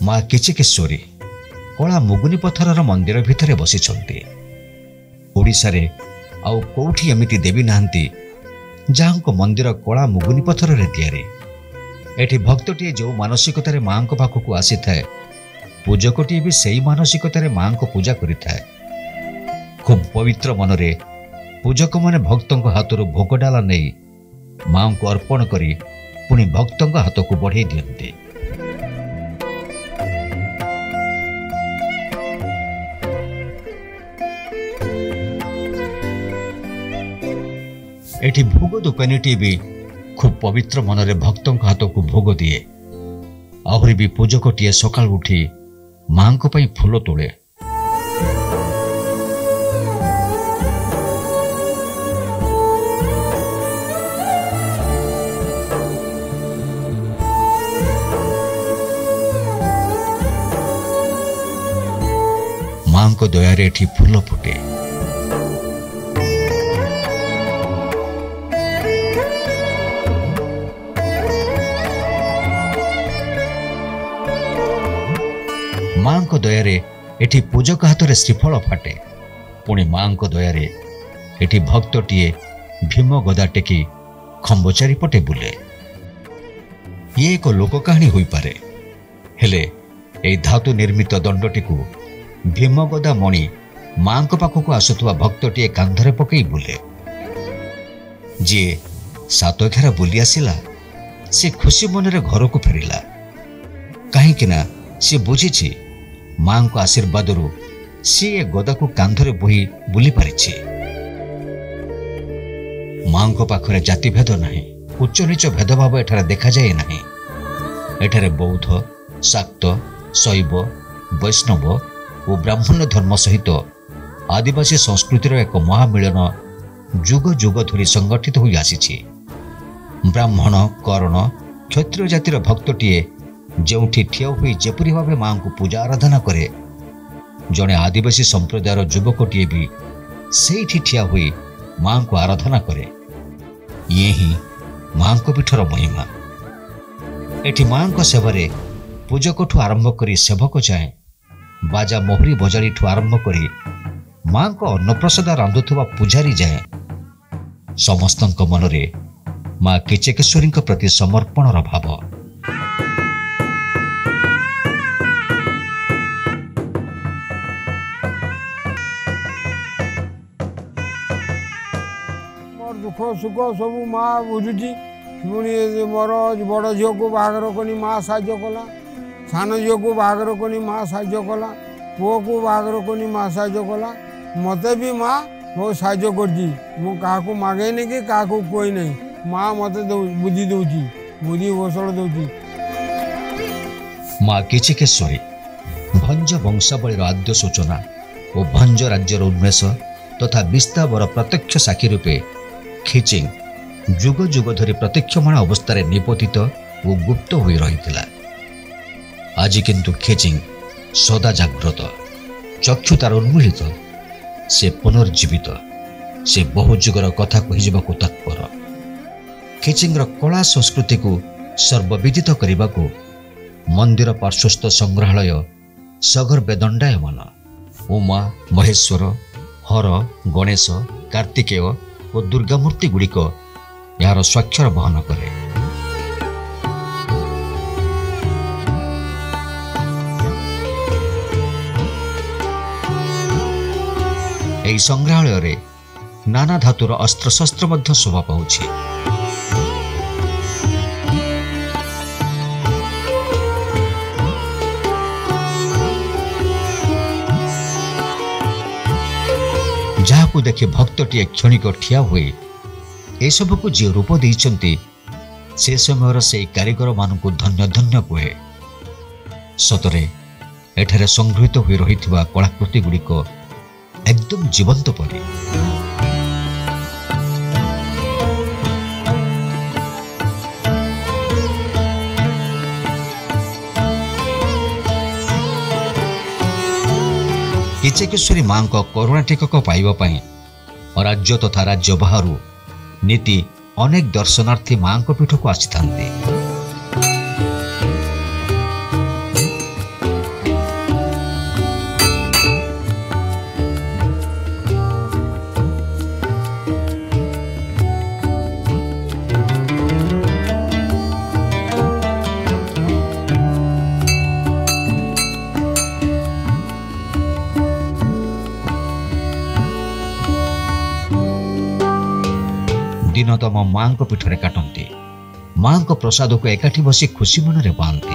माँ किचिकेश्वरी कला मुगुनी पथरर मंदिर भितर बसिछन्ति। ओडिशारे आउ कोठी एमिति देवी नाहंती जाहांको मंदिर कला मुगुनी पथर रे तैयारी। एठी भक्तटीए जो मानसिकतारे माँ को पाखकु आसी थाए पूजकटीए भी सेही मानसिकतारे माँ को पूजा करिथाए। खूब पवित्र मनरे पूजक माने भक्तों हाथरू भोग डाला नहीं माँ को अर्पण करी पुणी भक्तों हाथ को बढ़ाई दियंती। एठी भोग दुकानीटी भी खूब पवित्र मनरे भक्तों हाथ को भोग दिए। आहरी भी पूजकटीए सकाल उठी माँ को पई फूल तोड़े। माँ को दयारे एठी फूल फुटे। माँ को दयारे एठी पूजक हाथ में श्रीफल फाटे। पुणी माँ को दयारे एठी भक्तटीए भीम गदा टेकी खंब चारिपटे बुले। ये एक लोक कहानी होई पारे, हेले ए धातु निर्मित दंडटी को भीम गदा मणि माँ को पाखक आसुवा भक्तटीए कांधरे पकई बुले। जी सात घेरा बुली आसिला से खुशी मनरे घर को फेरिला। कहीं सी बुझी माँ को आशीर्वाद सी ए गदा को कांधरे बोही बुली पारिछि। माँ को पाखरे जाति भेद नहीं, उच्च नीच भेदभाव एठारे देखा जाए नहीं। एठारे बौद्ध, शाक्त, शैव, वैष्णव और ब्राह्मण धर्म सहित आदिवासी संस्कृतिर एक महामिलन जुग जुग धरी संगठित होई आसीछि। ब्राह्मण, कर्ण, क्षत्रिय जातिर भक्तटीए जोठी ठिया हुई जेपरी भावे माँ को पूजा आराधना करे, जड़े आदिवासी संप्रदायर युवकटीए भी से ठिया हुई माँ को आराधना करे। ये ही माँ को पीठर महिमा। एठी माँ को सेवारे पूजक आरंभ करी सेवक जाए बाजा मोहरी बजाड़ी आरंभ करी माँ को अन्नप्रसाद रांधुवा पूजारी जाए समस्त मनरे माँ किचकेश्वरी प्रति समर्पणर भाव। दुख सुख सब माँ बुझुची। पुणी मोर बड़ झील को बाहागर कनी माँ साहाଯ୍य कला, सान झील को बाहागर कनी माँ साहाଯ୍य कला, पुओ को बाहागर कनी माँ साहाଯ୍य कला। मते भी माँ बहुत साहाଯ୍य करची। मु क्या मागे नहीं कि क्या कोई नहीं, माँ मत बुद्धि दौची, बुद्धि कौशल दौची। माँ किचकेश्वरी भंज वंशावलीर आद्य सूचना और भंज राज्यर उन्मेष तथा विस्तावर प्रत्यक्ष साक्षी रूपे खिचिंग जुग जुग धरी प्रतीक्षमाण अवस्था निपोतित और गुप्त हो रही। आज किंतु खिचिंग सदा जाग्रत, चक्षु तार उन्मीलित, से पुनर्जीवित, से बहु जुगर कथा कहिजिबाकु तत्पर। खिचिंगर कला संस्कृति को सर्वविदित करने को मंदिर पार्श्वस्थ संग्रहालय सगर्भे दंडायमान उमा, महेश्वर, हर, गणेश, कार्तिकेय और दुर्गा मूर्ति गुड़िक यार स्वाक्षर बहन करे। एही संग्रहालय रे नाना धातुर अस्त्रशस्त्र मध्य शोभा पाउछि। जहां देखि भक्तटीए क्षणिक ठिया हुए एसबू को जी रूप देइछन्ति से समय से कारीगर मानकु धन्य धन्य कहे। सतरे एठारे संगृहित हो रही कलाकृति गुड़िक एकदम जीवंत परी। किचकेश्वरी माँ करुणा टीकक पाइबापी राज्य तथा राज्य बाहर नीति अनेक दर्शनार्थी माँ पीठ को आसी था। दिन तम माँ पीठरे काटती माँ प्रसाद को एकाठी बसी खुशी मन में बांधती।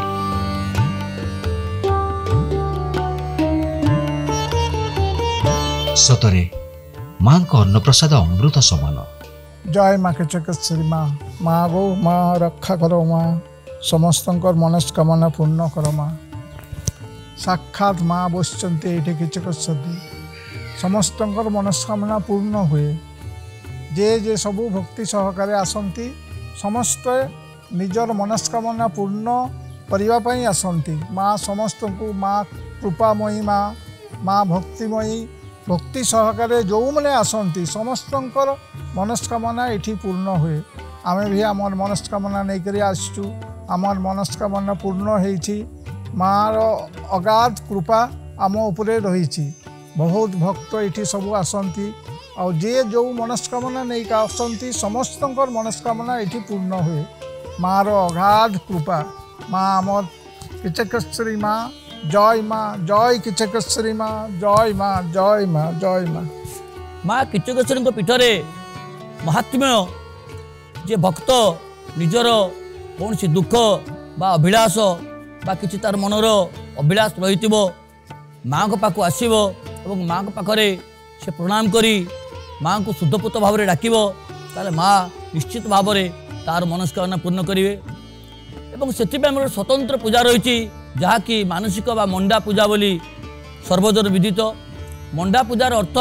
सतरे माँ अन्नप्रसाद अमृत समान। जय माँ किचकेश्वरी माँ। माँ गो माँ रक्षा करो माँ, समस्त मनस्कामना पूर्ण करो माँ। साक्षात माँ बसचंती ये किचकेश्वरी, समस्त मनस्कामना पूर्ण हुए। जे जे सबू भक्ति सहकारे आसंती समस्त निजर मनस्कामना पूर्ण करने आसंती। माँ समस्त को माँ कृपामयी माँ, माँ भक्तिमयी, भक्ति सहकारे जो मैंने आसंती समस्त मनस्कामना ये पूर्ण हुए। आम भी आम मनस्कामना नहीं कर आसचु, आमर मनस्कामना पूर्ण होती। माँ अगाध कृपा आम उपरे रही। बहुत भक्त ये सब आसंती और जे जो मनस्कामना नहीं का आसंती समस्त मनस्कामना ये पूर्ण हुए। माँ अगाध कृपा। माँ आमर किचकेश्वरी माँ, जय माँ, जय किचकेश्वरी माँ, जय माँ, जय माँ, जय माँ। माँ किचकेश्वरी पीठरे महात्म्य जे भक्त निजर कौन सी दुख बा अभिलाष बा किसी तार मनर अभिलाष रही माँ को पाक आसब और माँ को पाखरे से प्रणाम करी माँ को शुद्धपुत भाव में डाक ताले माँ निश्चित भाव में तार मनस्कामना पूर्ण करेंगे। और से स्वतंत्र पूजा रही जहाँकि मानसिक बा मंडा पूजा बोली सर्वजन विदित। मंडा पूजार अर्थ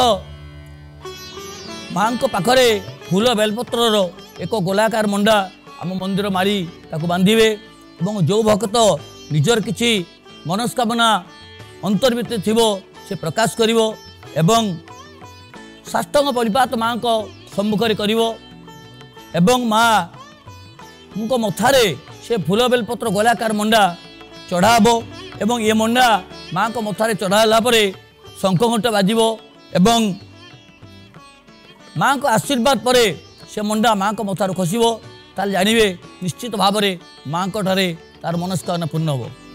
माँ को पाखरे फूल बेलपत्र एक गोलाकार मंडा आम मंदिर मारी ताको बांधे और जो भक्त निजर किसी मनस्कामना अंतर्भित थिबो से प्रकाश करिवो एवं साष्टांग परिपात माँ को सम्मुखें करिवो एवं माँ उनको मथारे से फूल बेलपत्र गोलाकार मंडा चढ़ाबो एवं ये मंडा माँ को मथारे चढ़ाला परे शंख घंट बाजिबो एवं माँ को आशीर्वाद परे से मंडा माँ को मथारू खसिबो ताल जानिबे निश्चित भाव में माँ को ठारे तार मनस्कामना पूर्ण हो।